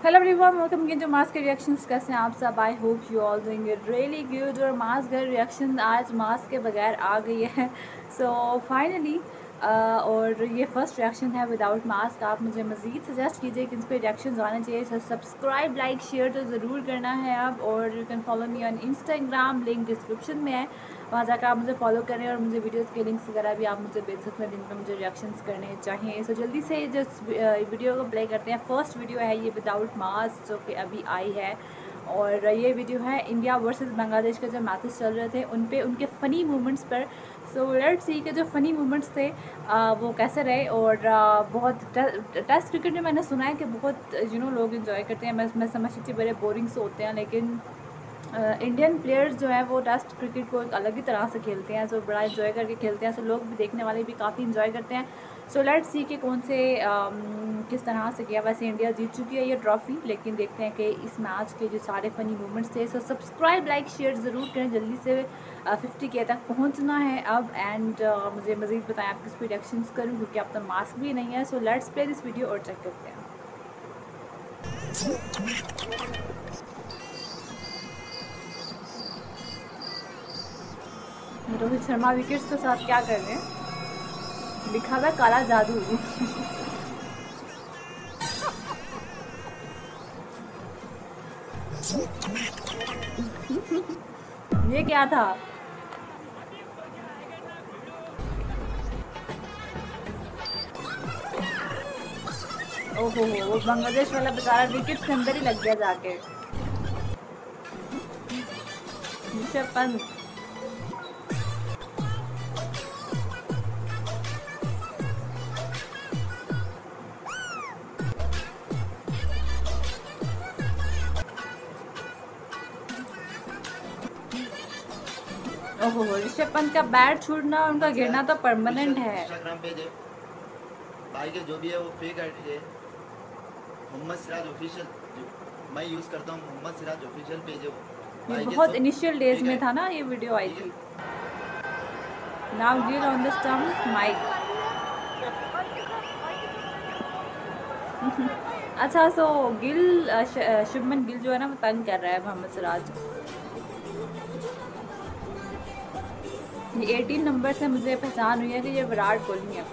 Hello everyone, welcome to mass के reactions. कैसे हैं आप सब? I hope you all doing it really good. और मास का रिएक्शन आज मास के बगैर आ गई है। सो फाइनली और ये फर्स्ट रिएक्शन है विदाउट मास्क। आप मुझे मज़ीद सजेस्ट कीजिए कि इस पर रिएक्शन आने चाहिए। सो सब्सक्राइब, लाइक, शेयर तो ज़रूर करना है आप। और you can follow me on Instagram, link description में है, वहाँ जाकर आप मुझे फॉलो करें। और मुझे वीडियोस के लिंक्स वगैरह भी आप मुझे भेज सकते हैं जिन पर मुझे रिएक्शंस करने चाहिए। सो जल्दी से जिस वीडियो को प्ले करते हैं। फर्स्ट वीडियो है ये विदाउट मास्क, जो कि अभी आई है। और ये वीडियो है इंडिया वर्सेस बांग्लादेश के जो मैचेस चल रहे थे उन पे उनके फ़नी मोमेंट्स पर। सो लेट्स सी के जो फ़नी मोमेंट्स थे वो कैसे रहे। और बहुत टेस्ट क्रिकेट में मैंने सुना है कि बहुत लोग इन्जॉय करते हैं। मैं समझती थी बड़े बोरिंग से होते हैं, लेकिन इंडियन प्लेयर्स जो है वो टेस्ट क्रिकेट को एक अलग ही तरह से खेलते हैं। सो बड़ा इन्जॉय करके खेलते हैं। सो लोग भी, देखने वाले भी काफ़ी इन्जॉय करते हैं। सो लेट्स सी के कौन से किस तरह से किया। वैसे इंडिया जीत चुकी है ये ट्रॉफ़ी, लेकिन देखते हैं कि इस मैच के जो सारे फ़नी मोमेंट्स थे। सो सब्सक्राइब, लाइक, शेयर ज़रूर करें। जल्दी से 50 के तक पहुंचना है अब। एंड मुझे मज़ीद बताएं आप किस पे रिएक्शंस करूँ, क्योंकि अब तो मास्क भी नहीं है। So let's play this video और चेक करते हैं। रोहित शर्मा विकेट्स के साथ क्या कर रहे हैं? लिखा हुआ काला जादू। ये क्या था? ओहो हो, वो बांग्लादेश वाला बेचारा विकेट के अंदर ही लग गया जाके। ऋषभ पंत। ओहो, ऋषभ पंत का बैट छूटना, उनका गिरना तो परमानेंट है। इंस्टाग्राम पेज है भाई के, जो भी है वो फेक आईडी है। मोहम्मद सिराज ऑफिशियल, जो मैं यूज करता हूँ, मोहम्मद सिराज ऑफिशियल पेज है वो। ये बहुत इनिशियल डेज में था ना ये वीडियो आई थी। Now Gill on the stump, mike. अच्छा, सो गिल, शुभमन गिल जो है ना वो तंग कर रहा है मोहम्मद सिराज। ये 18 नंबर से मुझे पहचान हुई है कि ये विराट कोहली है।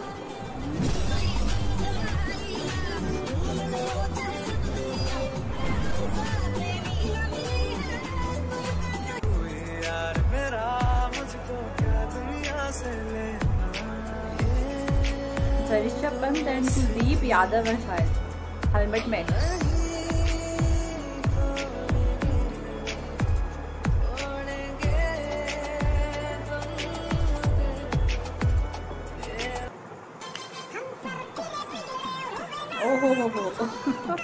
ऋषभ पंत एंड कुलदीप यादव है शायद हेलमेट में। ओहो हो।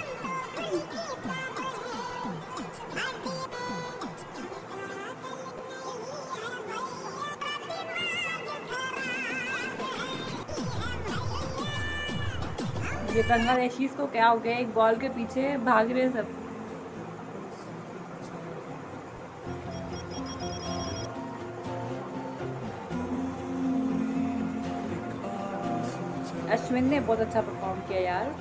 ये बांग्लादेशीज को क्या हो गया? एक बॉल के पीछे भाग रहे सब। अश्विन ने बहुत अच्छा परफॉर्म किया यार।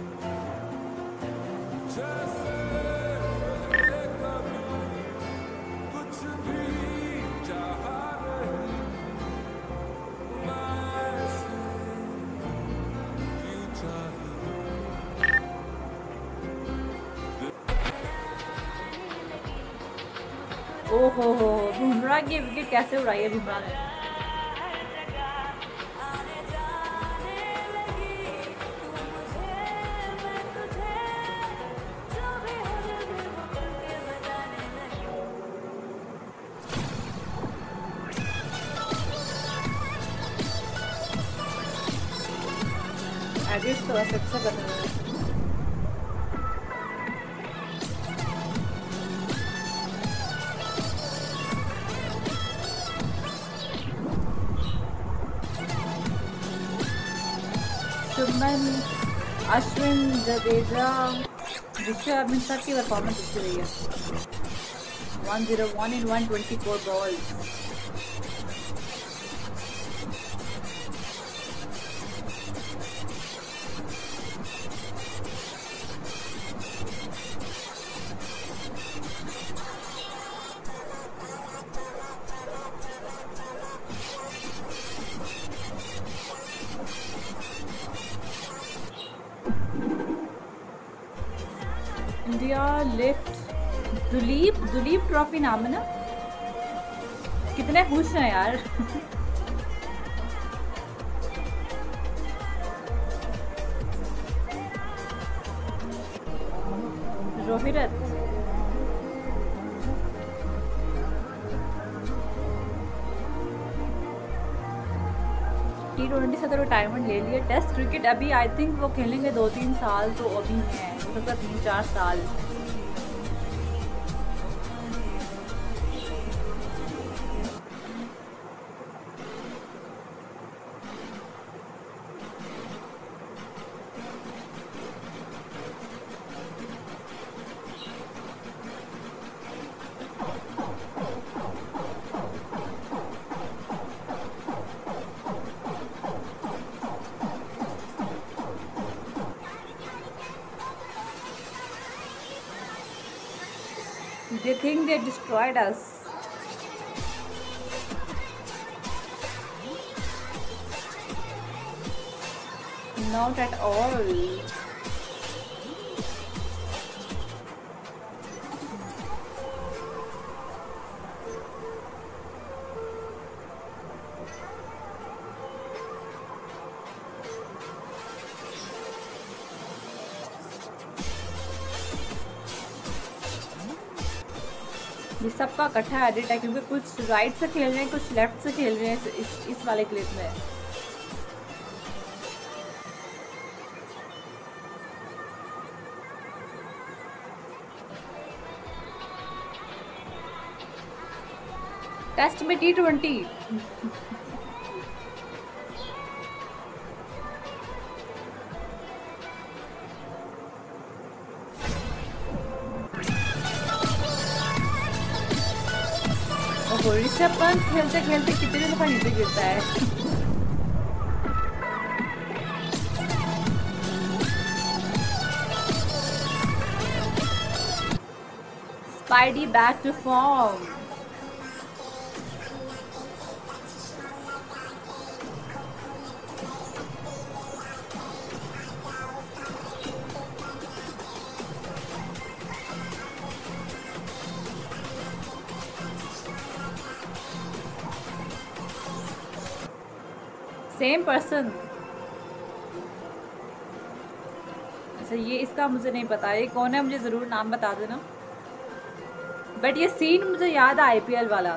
ओहो हो, बुमराह की विकेट कैसे उड़ाई है बुमराह ने। एडिट तो ऐसे अच्छा कर रहे हैं। शुभमन, अश्विन, जडेजा, ऋषभ, इन सब की परफॉर्मेंस अच्छी रही है। 101 in 124 balls। India lift Duleep trophy नाम है ना। कितने खुश हैं यार। रोहित T20 से तो रिटायरमेंट ले लिया। टेस्ट क्रिकेट अभी आई थिंक वो खेलेंगे 2-3 साल तो अभी हैं, हो सकता 3-4 साल। They think they destroyed us. Not at all. ये सबका इकट्ठा एडिट है क्योंकि कुछ राइट से खेल रहे हैं, कुछ लेफ्ट से खेल रहे हैं इस वाले क्लिप में। टेस्ट में T20 ऋषभ पंत खेलते खेलते कितने दफा नीचे गिरता है। Spidey back to form. Same person. अच्छा ये इसका मुझे नहीं पता ये कौन है, मुझे ज़रूर नाम बता देना। बट ये सीन मुझे याद है IPL वाला।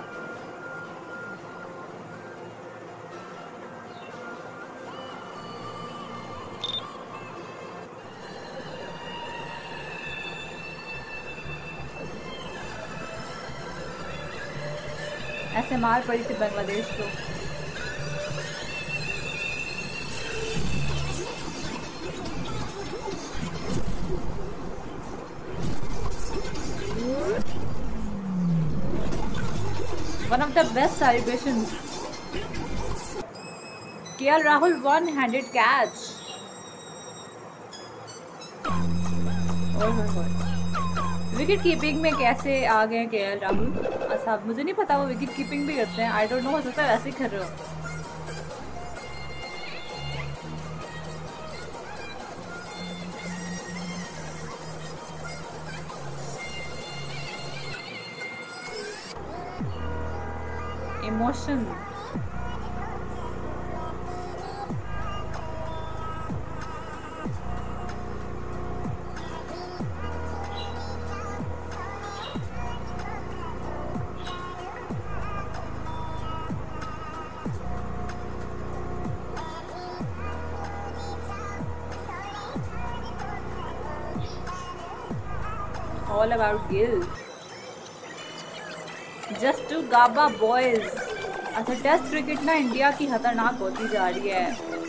ऐसे मार पड़ी थी बांग्लादेश को। One of the best celebrations. KL Rahul one-handed catch. Wicket keeping में कैसे आ गए KL राहुल? अच्छा मुझे नहीं पता वो विकेट कीपिंग भी करते हैं। आई डोंट नो, हो सकता है वैसे ही कर रहे हो। Emotion. All about Gill. Just to Gaba boys. अच्छा टेस्ट क्रिकेट ना इंडिया की खतरनाक होती जा रही है,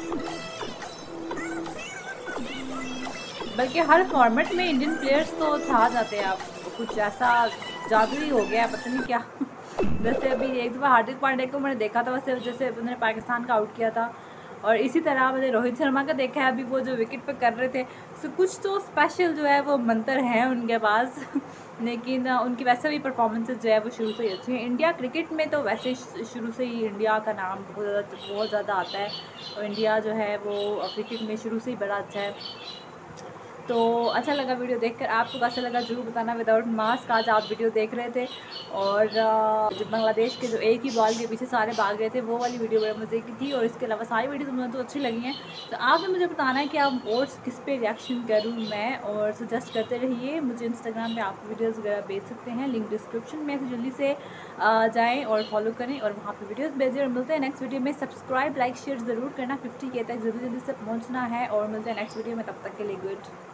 बल्कि हर फॉर्मेट में इंडियन प्लेयर्स तो छा जाते हैं। आप कुछ ऐसा जादू ही हो गया है, पता नहीं क्या। वैसे अभी एक दफ़ा हार्दिक पांड्या को मैंने देखा था, वैसे जैसे उन्होंने पाकिस्तान का आउट किया था, और इसी तरह मैंने रोहित शर्मा का देखा है अभी वो जो विकेट पे कर रहे थे। सो कुछ तो स्पेशल जो है वो मंत्र हैं उनके पास। लेकिन उनकी वैसे भी परफॉर्मेंसेस जो है वो शुरू से ही अच्छी हैं। इंडिया क्रिकेट में तो वैसे शुरू से ही इंडिया का नाम बहुत ज़्यादा आता है, और इंडिया जो है वो क्रिकेट में शुरू से ही बड़ा अच्छा है। तो अच्छा लगा वीडियो देखकर, आपको कैसा लगा ज़रूर बताना। विदाउट मास्क आज आप वीडियो देख रहे थे, और जो बांग्लादेश के जो एक ही बॉल के पीछे सारे भाग गए थे, वो वाली वीडियो बड़े मज़े की थी। और इसके अलावा सारी वीडियोस मुझे तो अच्छी लगी हैं। तो आपने मुझे बताना है कि आप और किस पे रिएक्शन करूँ मैं, और सजेस्ट करते रहिए मुझे। इंस्टाग्राम पे आप वीडियोज़ वगैरह भेज सकते हैं, लिंक डिस्क्रिप्शन में, तो जल्दी से जाएँ और फॉलो करें और वहाँ पर वीडियोज़ भेजें। और मिलते हैं नेक्स्ट वीडियो में। सब्सक्राइब लाइक शेयर ज़रूर करना, 50K तक जल्दी जल्दी से पहुँचना है। और मिलते हैं नेक्स्ट वीडियो में, तब तक के लिए गुड।